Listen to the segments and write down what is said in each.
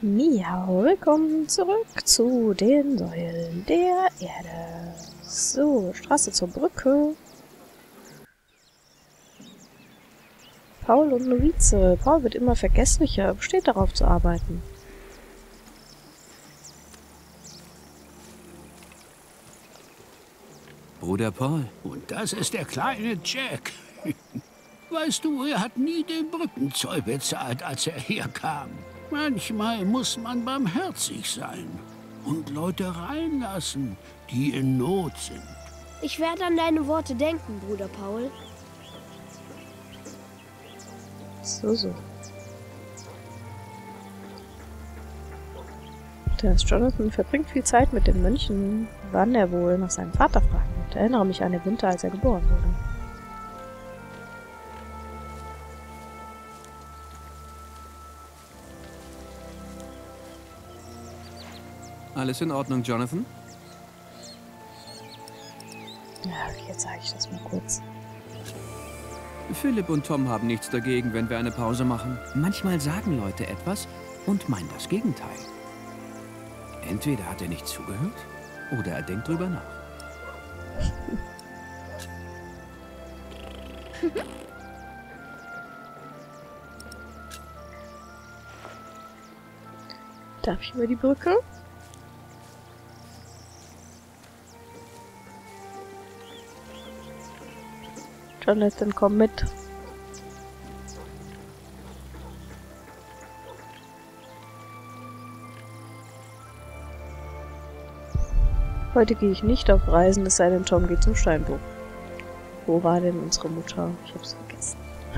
Miau, willkommen zurück zu den Säulen der Erde. So, Straße zur Brücke. Paul und Novize. Paul wird immer vergesslicher, besteht darauf zu arbeiten. Bruder Paul. Und das ist der kleine Jack. Weißt du, er hat nie den Brückenzoll bezahlt, als er herkam. Manchmal muss man barmherzig sein und Leute reinlassen, die in Not sind. Ich werde an deine Worte denken, Bruder Paul. So. Der Jonathan verbringt viel Zeit mit den Mönchen, wann er wohl nach seinem Vater fragen wird. Erinnere mich an den Winter, als er geboren wurde. Alles in Ordnung, Jonathan? Ja, okay, jetzt sage ich das mal kurz. Philipp und Tom haben nichts dagegen, wenn wir eine Pause machen. Manchmal sagen Leute etwas und meinen das Gegenteil. Entweder hat er nicht zugehört oder er denkt drüber nach. Darf ich über die Brücke? Jonathan, komm mit. Heute gehe ich nicht auf Reisen, es sei denn, Tom geht zum Steinbruch. Wo war denn unsere Mutter? Ich hab's vergessen.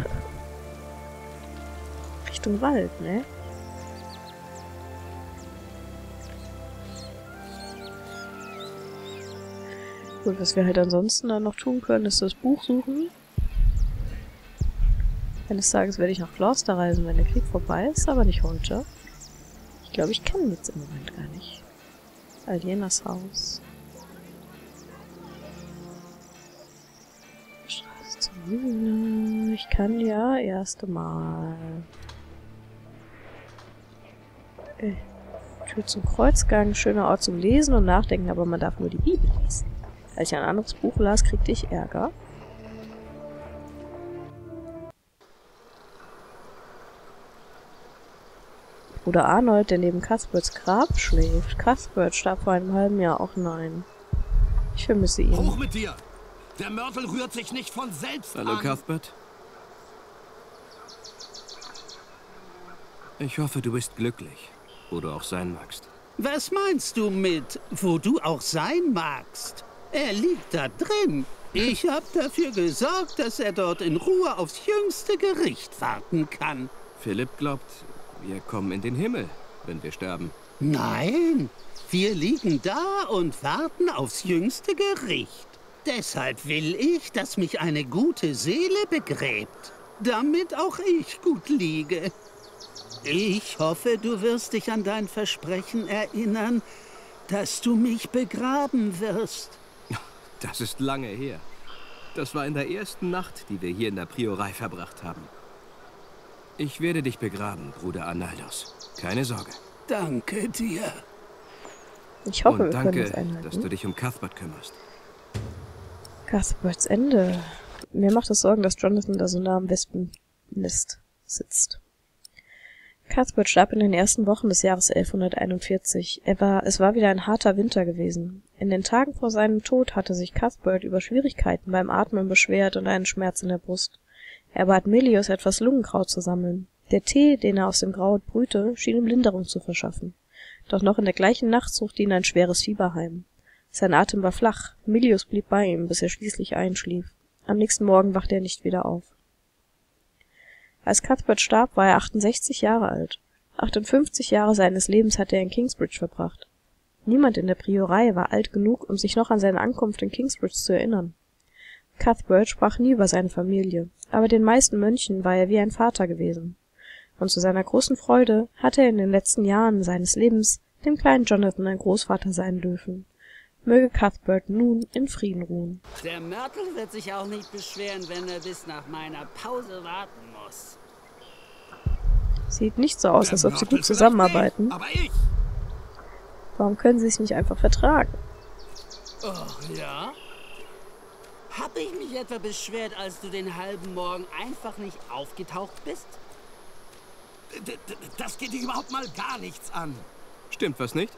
Richtung Wald, ne? Gut, was wir halt ansonsten dann noch tun können, ist das Buch suchen. Eines Tages werde ich nach Gloucester reisen, wenn der Krieg vorbei ist, aber nicht heute. Ich glaube, ich kenne ihn jetzt im Moment gar nicht. Alienas Haus. Straße zur Mühle. Ich kann ja erste Mal. Tür zum Kreuzgang, schöner Ort zum Lesen und Nachdenken, aber man darf nur die Bibel lesen. Als ich ein anderes Buch las, kriegte ich Ärger. Bruder Arnold, der neben Cuthberts Grab schläft. Cuthbert starb vor einem halben Jahr. Auch nein. Ich vermisse ihn. Hoch mit dir! Der Mörtel rührt sich nicht von selbst Hallo, an. Cuthbert. Ich hoffe, du bist glücklich, wo du auch sein magst. Was meinst du mit, wo du auch sein magst? Er liegt da drin. Ich habe dafür gesorgt, dass er dort in Ruhe aufs jüngste Gericht warten kann. Philipp glaubt, wir kommen in den Himmel, wenn wir sterben. Nein, wir liegen da und warten aufs jüngste Gericht. Deshalb will ich, dass mich eine gute Seele begräbt, damit auch ich gut liege. Ich hoffe, du wirst dich an dein Versprechen erinnern, dass du mich begraben wirst. Das ist lange her. Das war in der ersten Nacht, die wir hier in der Priorei verbracht haben. Ich werde dich begraben, Bruder Arnaldos. Keine Sorge. Danke dir. Ich hoffe, Und wir können es danke, einhalten. dass du dich um Cuthbert kümmerst. Cuthberts Ende. Mir macht es Sorgen, dass Jonathan da so nah am Wespennest sitzt. Cuthbert starb in den ersten Wochen des Jahres 1141. Es war wieder ein harter Winter gewesen. In den Tagen vor seinem Tod hatte sich Cuthbert über Schwierigkeiten beim Atmen beschwert und einen Schmerz in der Brust. Er bat Melius, etwas Lungenkraut zu sammeln. Der Tee, den er aus dem Kraut brühte, schien ihm Linderung zu verschaffen. Doch noch in der gleichen Nacht suchte ihn ein schweres Fieber heim. Sein Atem war flach. Melius blieb bei ihm, bis er schließlich einschlief. Am nächsten Morgen wachte er nicht wieder auf. Als Cuthbert starb, war er 68 Jahre alt. 58 Jahre seines Lebens hatte er in Kingsbridge verbracht. Niemand in der Priorei war alt genug, um sich noch an seine Ankunft in Kingsbridge zu erinnern. Cuthbert sprach nie über seine Familie, aber den meisten Mönchen war er wie ein Vater gewesen. Und zu seiner großen Freude hatte er in den letzten Jahren seines Lebens dem kleinen Jonathan ein Großvater sein dürfen. Möge Cuthbert nun in Frieden ruhen. Der Mörtel wird sich auch nicht beschweren, wenn er bis nach meiner Pause warten muss. Sieht nicht so aus, Der als ob sie Mörtel gut zusammenarbeiten. vielleicht nicht, aber ich. Warum können sie sich nicht einfach vertragen? Ach ja? Hab ich mich etwa beschwert, als du den halben Morgen einfach nicht aufgetaucht bist? Das geht dich überhaupt mal gar nichts an. Stimmt was nicht?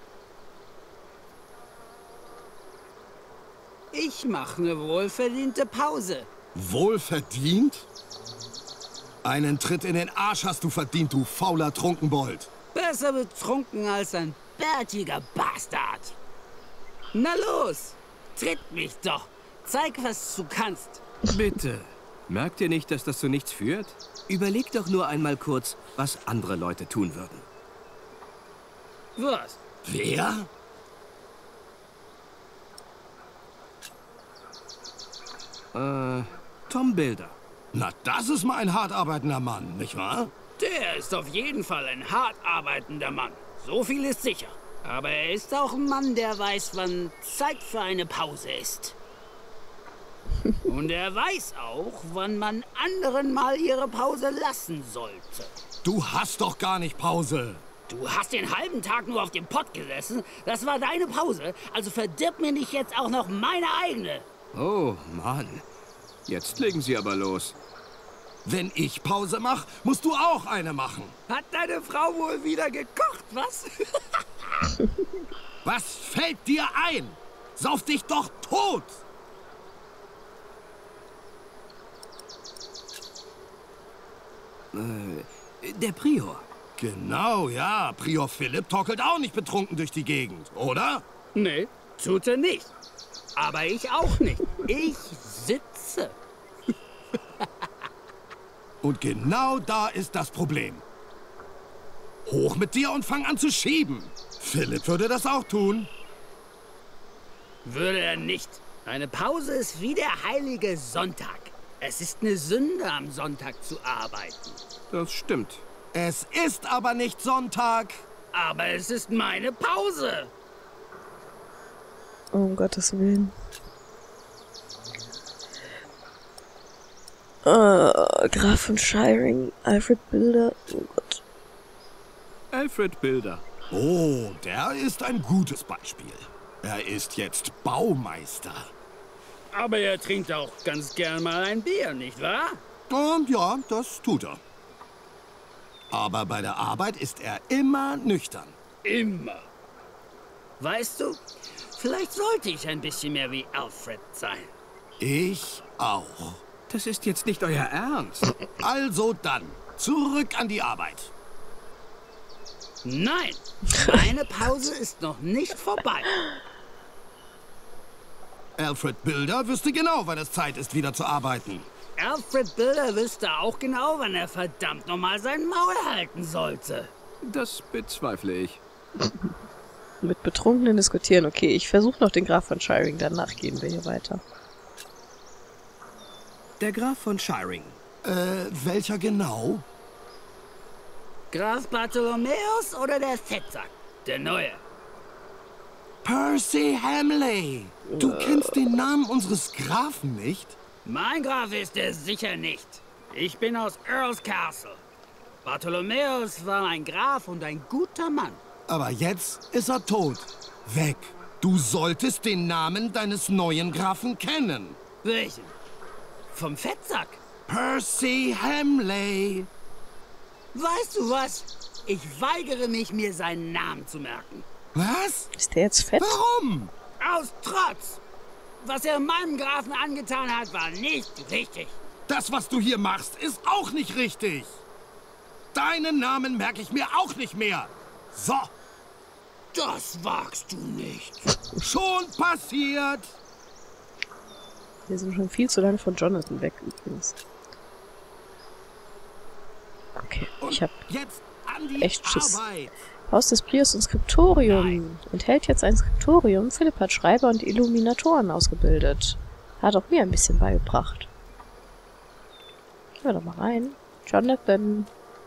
Ich mache eine wohlverdiente Pause. Wohlverdient? Einen Tritt in den Arsch hast du verdient, du fauler Trunkenbold. Besser betrunken als ein bärtiger Bastard. Na los, tritt mich doch. Zeig, was du kannst. Bitte. Merkt ihr nicht, dass das zu nichts führt? Überlegt doch nur einmal kurz, was andere Leute tun würden. Was? Wer? Tom Bilder. Na, das ist mal ein hart arbeitender Mann, nicht wahr? Der ist auf jeden Fall ein hart arbeitender Mann. So viel ist sicher. Aber er ist auch ein Mann, der weiß, wann Zeit für eine Pause ist. Und er weiß auch, wann man anderen mal ihre Pause lassen sollte. Du hast doch gar nicht Pause. Du hast den halben Tag nur auf dem Pott gesessen. Das war deine Pause. Also verdirb mir nicht jetzt auch noch meine eigene. Oh, Mann. Jetzt legen sie aber los. Wenn ich Pause mache, musst du auch eine machen. Hat deine Frau wohl wieder gekocht, was? Was fällt dir ein? Sauf dich doch tot! Der Prior. Genau, ja. Prior Philipp torkelt auch nicht betrunken durch die Gegend, oder? Nee, tut er nicht. Aber ich auch nicht. Ich sitze. Und genau da ist das Problem. Hoch mit dir und fang an zu schieben. Philipp würde das auch tun. Würde er nicht. Eine Pause ist wie der heilige Sonntag. Es ist eine Sünde, am Sonntag zu arbeiten. Das stimmt. Es ist aber nicht Sonntag. Aber es ist meine Pause. Oh, um Gottes Willen. Graf von Shiring, Alfred Bilder. Oh Gott. Alfred Bilder. Oh, der ist ein gutes Beispiel. Er ist jetzt Baumeister. Aber er trinkt auch ganz gern mal ein Bier, nicht wahr? Und ja, das tut er. Aber bei der Arbeit ist er immer nüchtern. Immer. Weißt du, vielleicht sollte ich ein bisschen mehr wie Alfred sein. Ich auch. Das ist jetzt nicht euer Ernst. Also dann, zurück an die Arbeit. Nein, meine Pause ist noch nicht vorbei. Alfred Bilder wüsste genau, wann es Zeit ist, wieder zu arbeiten. Alfred Bilder wüsste auch genau, wann er verdammt nochmal sein Maul halten sollte. Das bezweifle ich. Mit Betrunkenen diskutieren. Okay, ich versuche noch den Graf von Shiring, danach gehen wir hier weiter. Der Graf von Shiring. Welcher genau? Graf Bartholomäus oder der Fettsack? Der Neue. Percy Hamley. Du kennst den Namen unseres Grafen nicht? Mein Graf ist er sicher nicht. Ich bin aus Earl's Castle. Bartholomäus war ein Graf und ein guter Mann. Aber jetzt ist er tot. Weg. Du solltest den Namen deines neuen Grafen kennen. Welchen? Vom Fettsack? Percy Hamley. Weißt du was? Ich weigere mich, mir seinen Namen zu merken. Was? Ist der jetzt fett? Warum? Aus Trotz. Was er meinem Grafen angetan hat, war nicht richtig. Das, was du hier machst, ist auch nicht richtig. Deinen Namen merke ich mir auch nicht mehr. So. Das wagst du nicht. Schon passiert. Wir sind schon viel zu lange von Jonathan weg übrigens. Okay, ich hab Jetzt an die echt Schiss. Arbeit. Haus des Priors und Skriptorium. Enthält jetzt ein Skriptorium. Philipp hat Schreiber und Illuminatoren ausgebildet. Hat auch mir ein bisschen beigebracht. Gehen wir doch mal rein. Jonathan.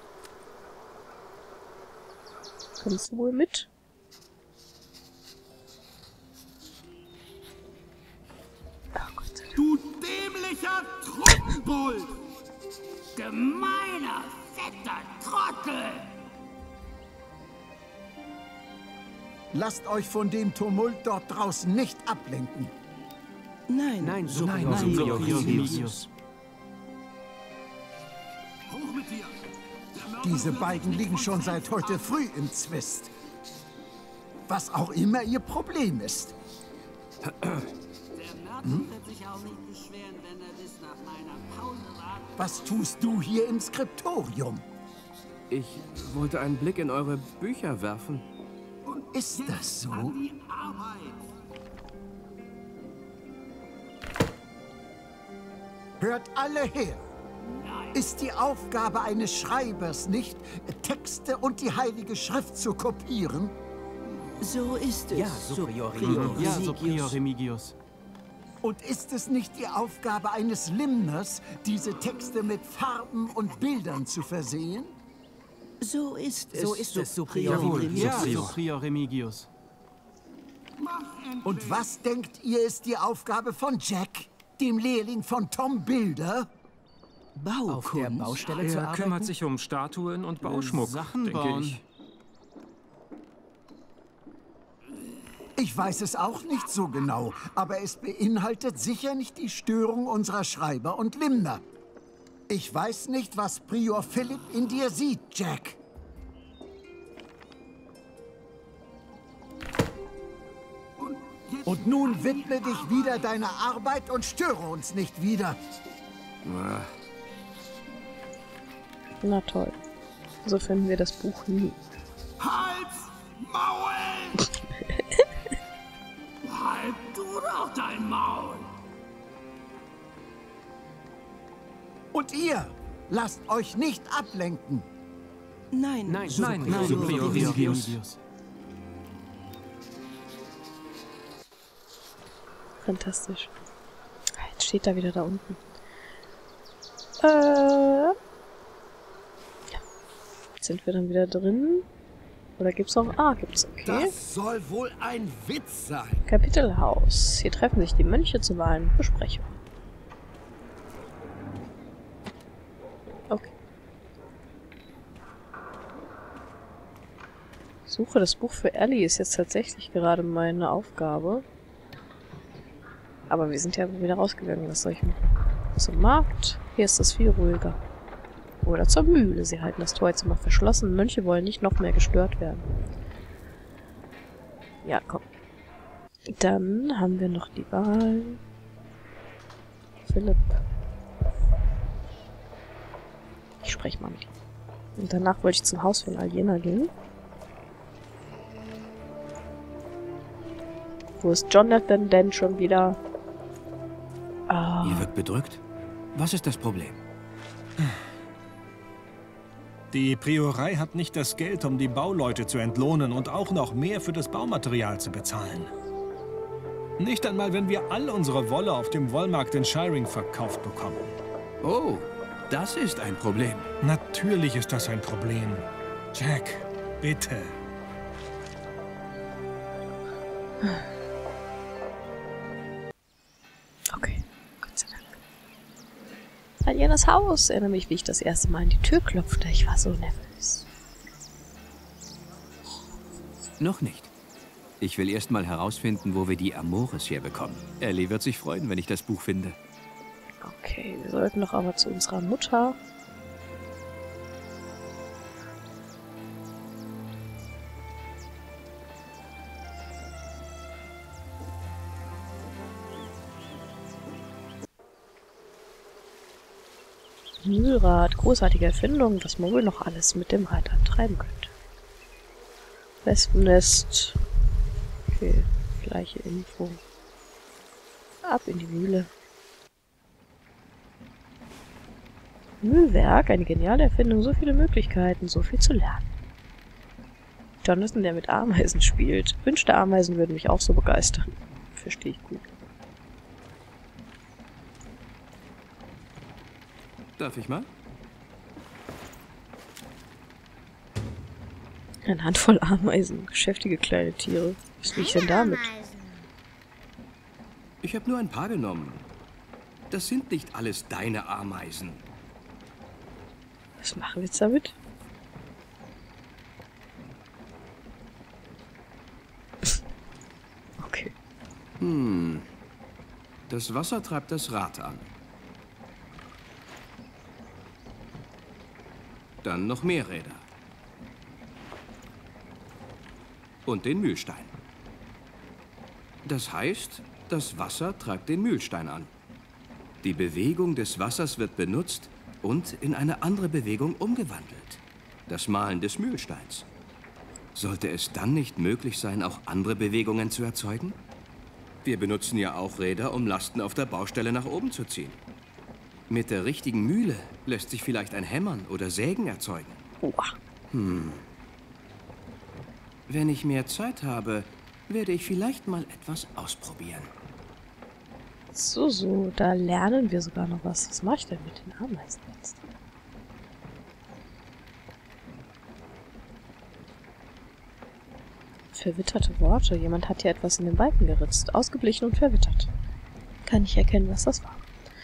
Kommst du wohl mit? Ach Gott sei Dank. Du dämlicher Trunkenbold. Gemeiner, fetter Trottel! Lasst euch von dem Tumult dort draußen nicht ablenken. Nein, Superior Remigius. Hoch mit dir! Diese beiden liegen schon seit heute früh im Zwist. Was auch immer ihr Problem ist. Der Merton wird sich auch nicht beschweren, wenn er bis nach meiner Pause wartet. Was tust du hier im Skriptorium? Ich wollte einen Blick in eure Bücher werfen. Ist das so? Die Arbeit! Hört alle her! Ist die Aufgabe eines Schreibers nicht, Texte und die Heilige Schrift zu kopieren? So ist es. Ja, Superior Remigius. Und ist es nicht die Aufgabe eines Limners, diese Texte mit Farben und Bildern zu versehen? So ist es. So ist es, Superior Remigius. Und was denkt ihr, ist die Aufgabe von Jack, dem Lehrling von Tom Bilder? Baukunst. Auf der Baustelle zu Er arbeiten? kümmert sich um Statuen und Bauschmuck, Sachen denke bauen. ich. Ich weiß es auch nicht so genau, aber es beinhaltet sicher nicht die Störung unserer Schreiber und Limner. Ich weiß nicht, was Prior Philipp in dir sieht, Jack. Und nun widme dich wieder deiner Arbeit und störe uns nicht wieder. Na toll. So finden wir das Buch nie. Hals! Maul! Halt du doch dein Maul! Und ihr, lasst euch nicht ablenken. Nein, Superior Remigius. Fantastisch. Jetzt steht er wieder da unten. Ja. Sind wir dann wieder drin? Oder gibt's noch... Ah, gibt's. Okay. Das soll wohl ein Witz sein. Kapitelhaus. Hier treffen sich die Mönche zu Wahlen. Besprechung. Okay. Suche das Buch für Ellie ist jetzt tatsächlich gerade meine Aufgabe. Aber wir sind ja wieder rausgegangen. Was soll ich machen? Zum Markt. Hier ist es viel ruhiger. Oder zur Mühle. Sie halten das Tor jetzt immer verschlossen. Mönche wollen nicht noch mehr gestört werden. Ja, komm. Dann haben wir noch die Wahl. Philipp. Ich spreche mal mit ihm. Und danach wollte ich zum Haus von Aliena gehen. Wo ist Jonathan denn schon wieder? Ah. Ihr wirkt bedrückt? Was ist das Problem? Die Priorei hat nicht das Geld, um die Bauleute zu entlohnen und auch noch mehr für das Baumaterial zu bezahlen. Nicht einmal, wenn wir all unsere Wolle auf dem Wollmarkt in Shiring verkauft bekommen. Oh, das ist ein Problem. Natürlich ist das ein Problem. Jack, bitte. Okay, Gott sei Dank. Alienas Haus. Ich erinnere mich, wie ich das erste Mal an die Tür klopfte. Ich war so nervös. Noch nicht. Ich will erst mal herausfinden, wo wir die Amores herbekommen. Ellie wird sich freuen, wenn ich das Buch finde. Okay, wir sollten doch aber zu unserer Mutter. Mühlrad, großartige Erfindung, was man wohl noch alles mit dem Rad antreiben könnte. Wespennest. Okay, gleiche Info. Ab in die Mühle. Mühlwerk, eine geniale Erfindung, so viele Möglichkeiten, so viel zu lernen. Jonathan, der mit Ameisen spielt. Wünschte Ameisen würden mich auch so begeistern. Verstehe ich gut. Darf ich mal? Eine Handvoll Ameisen, geschäftige kleine Tiere. Was will ich denn damit? Ich habe nur ein paar genommen. Das sind nicht alles deine Ameisen. Was machen wir jetzt damit? Das Wasser treibt das Rad an. Dann noch mehr Räder. Und den Mühlstein. Das heißt, das Wasser treibt den Mühlstein an. Die Bewegung des Wassers wird benutzt und in eine andere Bewegung umgewandelt. Das Malen des Mühlsteins. Sollte es dann nicht möglich sein, auch andere Bewegungen zu erzeugen? Wir benutzen ja auch Räder, um Lasten auf der Baustelle nach oben zu ziehen. Mit der richtigen Mühle lässt sich vielleicht ein Hämmern oder Sägen erzeugen. Wenn ich mehr Zeit habe, werde ich vielleicht mal etwas ausprobieren. So, da lernen wir sogar noch was. Was mache ich denn mit den Ameisen jetzt? Verwitterte Worte. Jemand hat hier etwas in den Balken geritzt. Ausgeblichen und verwittert. Kann ich erkennen, was das war.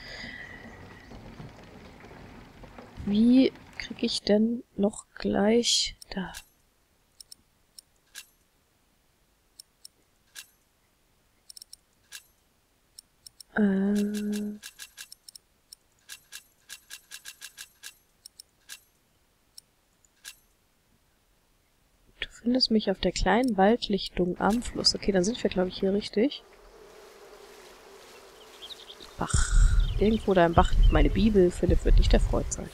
Wie kriege ich denn noch gleich da? Du findest mich auf der kleinen Waldlichtung am Fluss. Okay, dann sind wir, glaube ich, hier richtig. Bach. Irgendwo da im Bach liegt meine Bibel. Philipp wird nicht erfreut sein.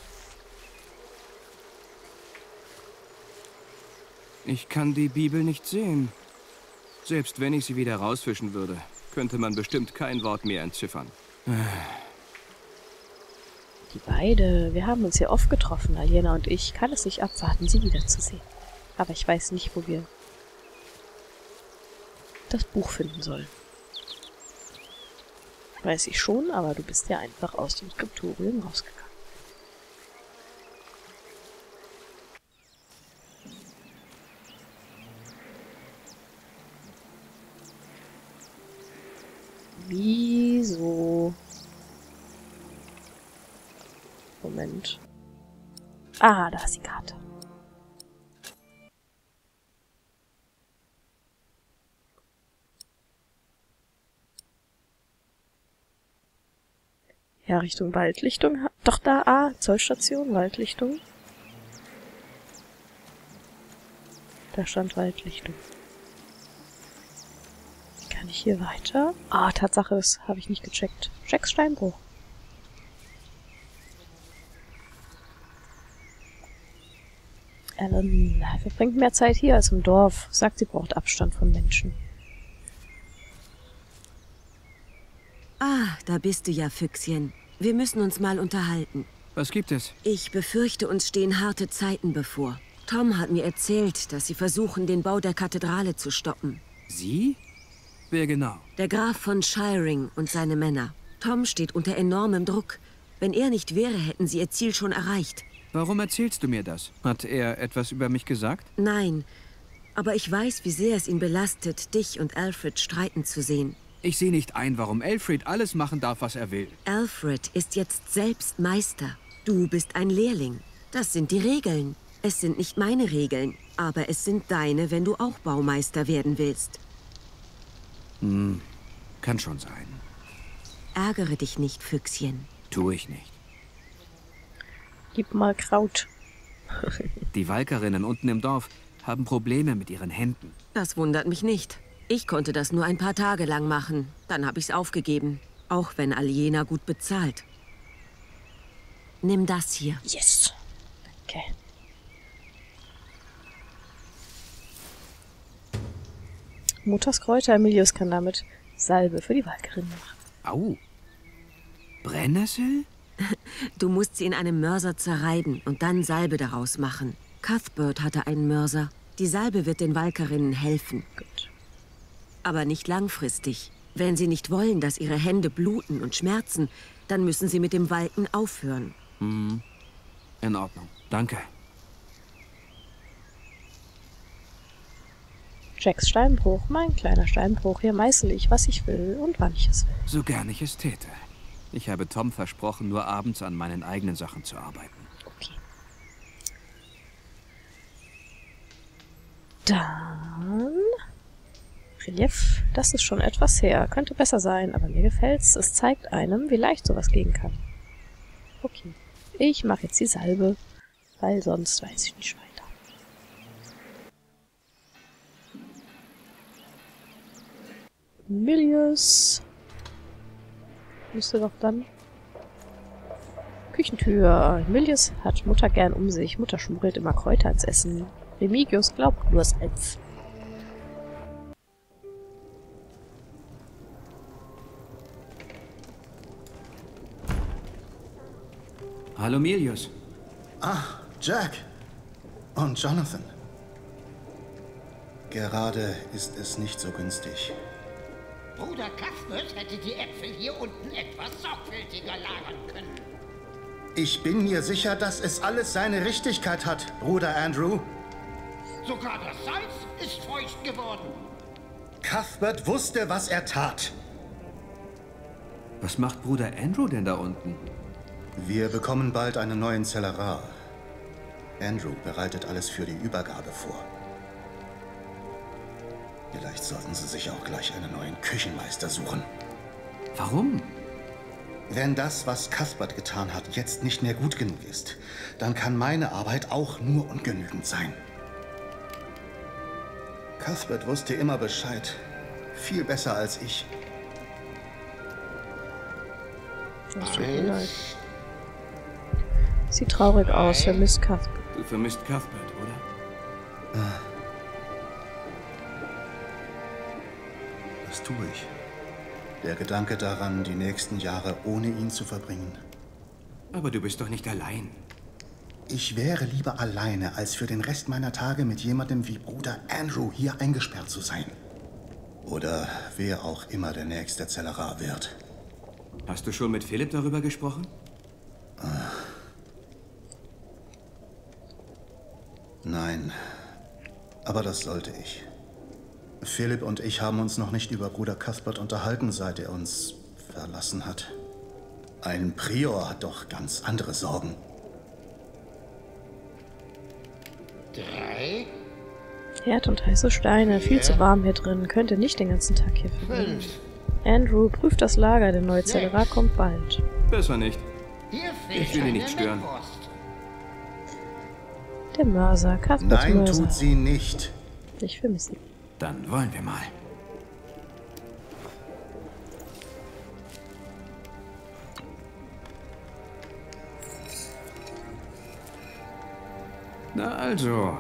Ich kann die Bibel nicht sehen. Selbst wenn ich sie wieder rausfischen würde, könnte man bestimmt kein Wort mehr entziffern. Die beide. Wir haben uns hier oft getroffen, Aliena und ich. Kann es nicht abwarten, sie wiederzusehen. Aber ich weiß nicht, wo wir das Buch finden sollen. Weiß ich schon, aber du bist ja einfach aus dem Skriptorium rausgegangen. Wieso? Moment. Ah, da ist die Karte. Ja, Richtung Waldlichtung. Doch da, Zollstation, Waldlichtung. Da stand Waldlichtung. Kann ich hier weiter? Tatsache, das habe ich nicht gecheckt. Jacks Steinbruch. Ellen verbringt mehr Zeit hier als im Dorf. Sagt, sie braucht Abstand von Menschen. Da bist du ja, Füchschen. Wir müssen uns mal unterhalten. Was gibt es? Ich befürchte, uns stehen harte Zeiten bevor. Tom hat mir erzählt, dass sie versuchen, den Bau der Kathedrale zu stoppen. Sie? Wer genau? Der Graf von Shiring und seine Männer. Tom steht unter enormem Druck. Wenn er nicht wäre, hätten sie ihr Ziel schon erreicht. Warum erzählst du mir das? Hat er etwas über mich gesagt? Nein, aber ich weiß, wie sehr es ihn belastet, dich und Alfred streiten zu sehen. Ich sehe nicht ein, warum Alfred alles machen darf, was er will. Alfred ist jetzt selbst Meister. Du bist ein Lehrling. Das sind die Regeln. Es sind nicht meine Regeln, aber es sind deine, wenn du auch Baumeister werden willst. Kann schon sein. Ärgere dich nicht, Füchschen. Tue ich nicht. Gib mal Kraut. Die Walkerinnen unten im Dorf haben Probleme mit ihren Händen. Das wundert mich nicht. Ich konnte das nur ein paar Tage lang machen. Dann habe ich's aufgegeben. Auch wenn Aliena gut bezahlt. Nimm das hier. Yes. Okay. Mutters Kräuter. Emilius kann damit Salbe für die Walkerinnen machen. Au. Brennnessel? Du musst sie in einem Mörser zerreiben und dann Salbe daraus machen. Cuthbert hatte einen Mörser. Die Salbe wird den Walkerinnen helfen. Gut. Aber nicht langfristig. Wenn sie nicht wollen, dass ihre Hände bluten und schmerzen, dann müssen sie mit dem Walken aufhören. In Ordnung. Danke. Jacks Steinbruch, mein kleiner Steinbruch. Hier meißel ich, was ich will und wann ich es will. So gern ich es täte. Ich habe Tom versprochen, nur abends an meinen eigenen Sachen zu arbeiten. Okay. Dann Relief, das ist schon etwas her. Könnte besser sein, aber mir gefällt's. Es zeigt einem, wie leicht sowas gehen kann. Okay. Ich mache jetzt die Salbe, weil sonst weiß ich nicht weiter. Milius. Müsste doch dann... Küchentür. Milius hat Mutter gern um sich. Mutter schmuggelt immer Kräuter ins Essen. Remigius glaubt nur Salz. Hallo Milius. Ach, Jack. Und Jonathan. Gerade ist es nicht so günstig. Bruder Cuthbert hätte die Äpfel hier unten etwas sorgfältiger lagern können. Ich bin mir sicher, dass es alles seine Richtigkeit hat, Bruder Andrew. Sogar das Salz ist feucht geworden. Cuthbert wusste, was er tat. Was macht Bruder Andrew denn da unten? Wir bekommen bald einen neuen Zellerar. Andrew bereitet alles für die Übergabe vor. Vielleicht sollten Sie sich auch gleich einen neuen Küchenmeister suchen. Warum? Wenn das, was Cuthbert getan hat, jetzt nicht mehr gut genug ist, dann kann meine Arbeit auch nur ungenügend sein. Cuthbert wusste immer Bescheid. Viel besser als ich. Das tut mir leid. Sieht traurig aus, vermisst Cuthbert. Du vermisst Cuthbert, oder? Das tue ich. Der Gedanke daran, die nächsten Jahre ohne ihn zu verbringen. Aber du bist doch nicht allein. Ich wäre lieber alleine, als für den Rest meiner Tage mit jemandem wie Bruder Andrew hier eingesperrt zu sein. Oder wer auch immer der nächste Zellerar wird. Hast du schon mit Philipp darüber gesprochen? Nein, aber das sollte ich. Philipp und ich haben uns noch nicht über Bruder Cuthbert unterhalten, seit er uns verlassen hat. Ein Prior hat doch ganz andere Sorgen. 3. Herd und heiße Steine, viel zu warm hier drin, könnte nicht den ganzen Tag hier verbringen. 5. Andrew, prüft das Lager, der neue Zellerar kommt bald. Besser nicht. Hier Ich will ihn nicht stören. Mettwurst. Der Mörser, Cuthberts Nein, Mörser. tut sie nicht. Ich vermisse ihn. Dann wollen wir mal. Na also.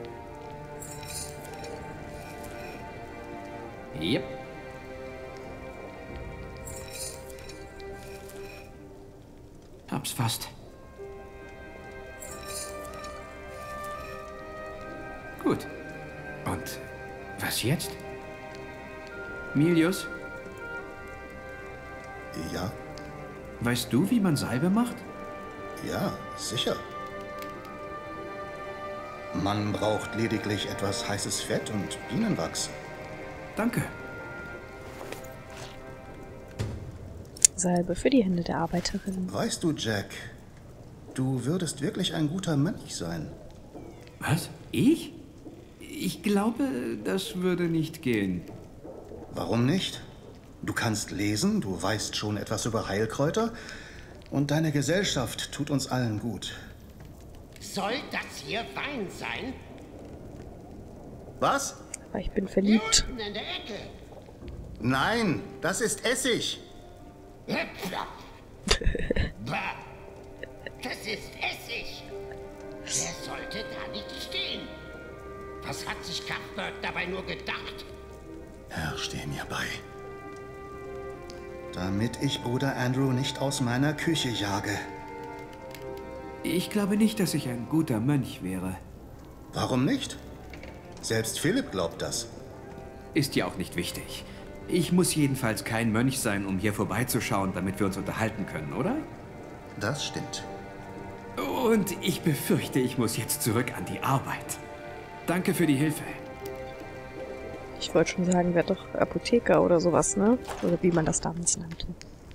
Yep. Hab's fast. Gut. Und was jetzt? Milius? Ja? Weißt du, wie man Salbe macht? Ja, sicher. Man braucht lediglich etwas heißes Fett und Bienenwachs. Danke. Salbe für die Hände der Arbeiterin. Weißt du, Jack, du würdest wirklich ein guter Mönch sein. Was? Ich? Ich glaube, das würde nicht gehen. Warum nicht? Du kannst lesen, du weißt schon etwas über Heilkräuter und deine Gesellschaft tut uns allen gut. Soll das hier Wein sein? Was? Aber ich bin verliebt. Hier unten in der Ecke. Nein, das ist Essig. Bah. Das ist Essig. Der sollte da nicht stehen. Was hat sich Cuthbert dabei nur gedacht? Herr, steh mir bei. Damit ich Bruder Andrew nicht aus meiner Küche jage. Ich glaube nicht, dass ich ein guter Mönch wäre. Warum nicht? Selbst Philipp glaubt das. Ist ja auch nicht wichtig. Ich muss jedenfalls kein Mönch sein, um hier vorbeizuschauen, damit wir uns unterhalten können, oder? Das stimmt. Und ich befürchte, ich muss jetzt zurück an die Arbeit. Danke für die Hilfe. Ich wollte schon sagen, wäre doch Apotheker oder sowas, ne? Oder wie man das damals nannte.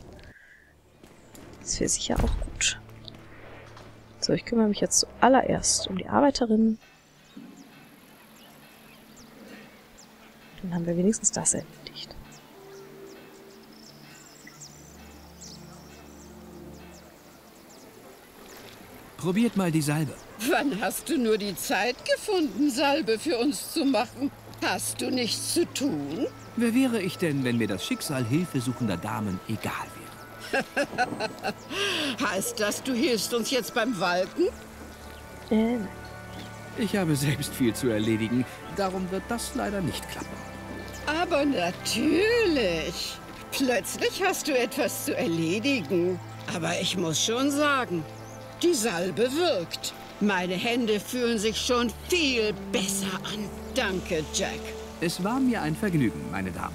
Das wäre sicher auch gut. So, ich kümmere mich jetzt zuallererst um die Arbeiterin. Dann haben wir wenigstens das erledigt. Probiert mal die Salbe. Wann hast du nur die Zeit gefunden, Salbe für uns zu machen? Hast du nichts zu tun? Wer wäre ich denn, wenn mir das Schicksal hilfesuchender Damen egal wäre? Heißt das, du hilfst uns jetzt beim Walken? Ich habe selbst viel zu erledigen. Darum wird das leider nicht klappen. Aber natürlich. Plötzlich hast du etwas zu erledigen. Aber ich muss schon sagen, die Salbe wirkt. Meine Hände fühlen sich schon viel besser an. Danke, Jack. Es war mir ein Vergnügen, meine Damen.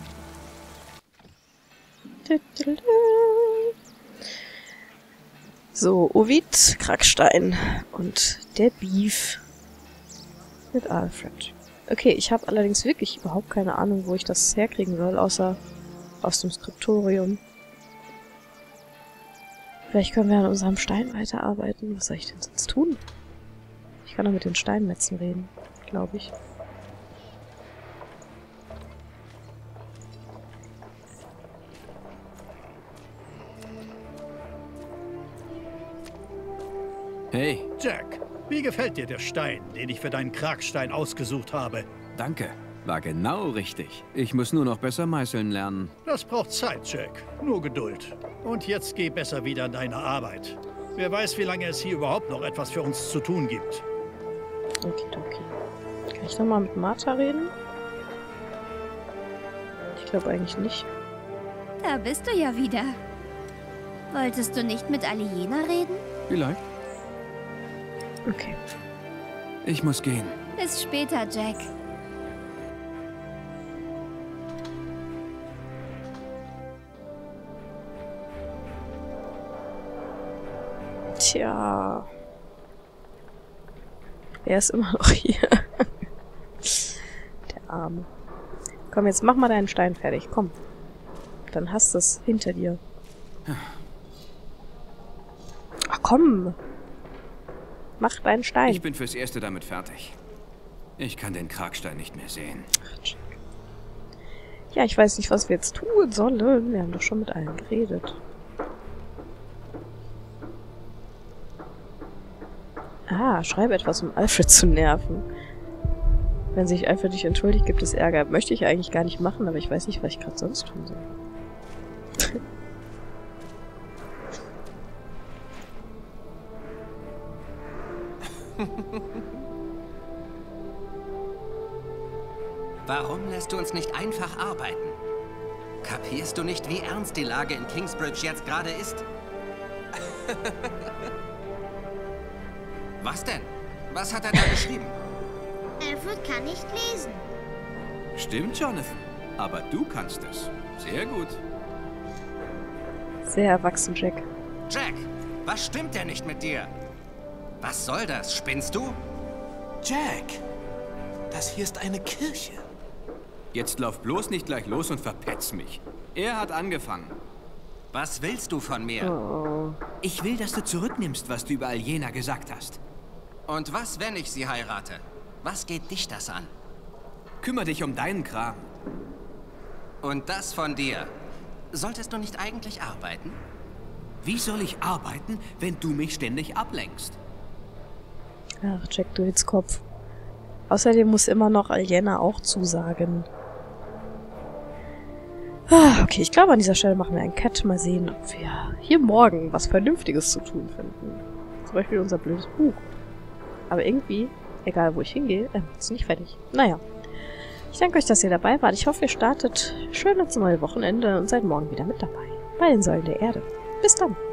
So, Ovid, Kragstein und der Beef mit Alfred. Okay, ich habe allerdings wirklich überhaupt keine Ahnung, wo ich das herkriegen soll, außer aus dem Skriptorium. Vielleicht können wir an unserem Stein weiterarbeiten. Was soll ich denn sonst tun? Ich kann doch mit den Steinmetzen reden, glaube ich. Hey. Jack, wie gefällt dir der Stein, den ich für deinen Kragstein ausgesucht habe? Danke. War genau richtig. Ich muss nur noch besser meißeln lernen. Das braucht Zeit, Jack. Nur Geduld. Und jetzt geh besser wieder an deine Arbeit. Wer weiß, wie lange es hier überhaupt noch etwas für uns zu tun gibt. Okidoki. Kann ich nochmal mit Martha reden? Ich glaube eigentlich nicht. Da bist du ja wieder. Wolltest du nicht mit Aliena reden? Vielleicht. Okay. Ich muss gehen. Bis später, Jack. Tja. Er ist immer noch hier. Der Arme. Komm, jetzt mach mal deinen Stein fertig. Komm. Dann hast du es hinter dir. Ach komm. Mach deinen Stein. Ich bin fürs Erste damit fertig. Ich kann den Kragstein nicht mehr sehen. Ja, ich weiß nicht, was wir jetzt tun sollen. Wir haben doch schon mit allen geredet. Ah, schreibe etwas, um Alfred zu nerven. Wenn sich Alfred nicht entschuldigt, gibt es Ärger. Möchte ich eigentlich gar nicht machen, aber ich weiß nicht, was ich gerade sonst tun soll. Warum lässt du uns nicht einfach arbeiten? Kapierst du nicht, wie ernst die Lage in Kingsbridge jetzt gerade ist? Was denn? Was hat er da geschrieben? Alfred kann nicht lesen. Stimmt, Jonathan. Aber du kannst es. Sehr gut. Sehr erwachsen, Jack. Jack, was stimmt denn nicht mit dir? Was soll das? Spinnst du? Jack, das hier ist eine Kirche. Jetzt lauf bloß nicht gleich los und verpetz mich. Er hat angefangen. Was willst du von mir? Oh. Ich will, dass du zurücknimmst, was du über Aliena gesagt hast. Und was, wenn ich sie heirate? Was geht dich das an? Kümmer dich um deinen Kram. Und das von dir. Solltest du nicht eigentlich arbeiten? Wie soll ich arbeiten, wenn du mich ständig ablenkst? Ach, Jack, du Hitzkopf. Außerdem muss immer noch Aliena auch zusagen. Ah, okay, ich glaube, an dieser Stelle machen wir einen Cut. Mal sehen, ob wir hier morgen was Vernünftiges zu tun finden. Zum Beispiel unser blödes Buch. Aber irgendwie, egal wo ich hingehe, ist nicht fertig. Naja. Ich danke euch, dass ihr dabei wart. Ich hoffe, ihr startet schön ins neue Wochenende und seid morgen wieder mit dabei. Bei den Säulen der Erde. Bis dann.